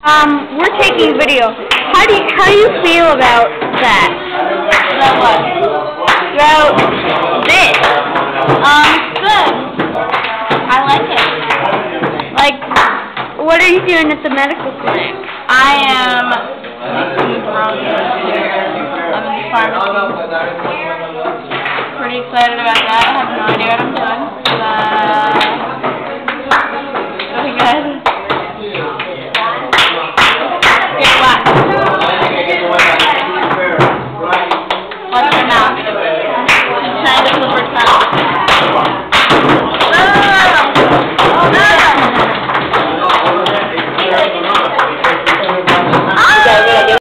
We're taking video. How do you feel about that? About what? About this? Good. I like it. Like, what are you doing at the medical clinic? I am Dixon, I'm in the pharmacy. Pretty excited about that. I have no idea what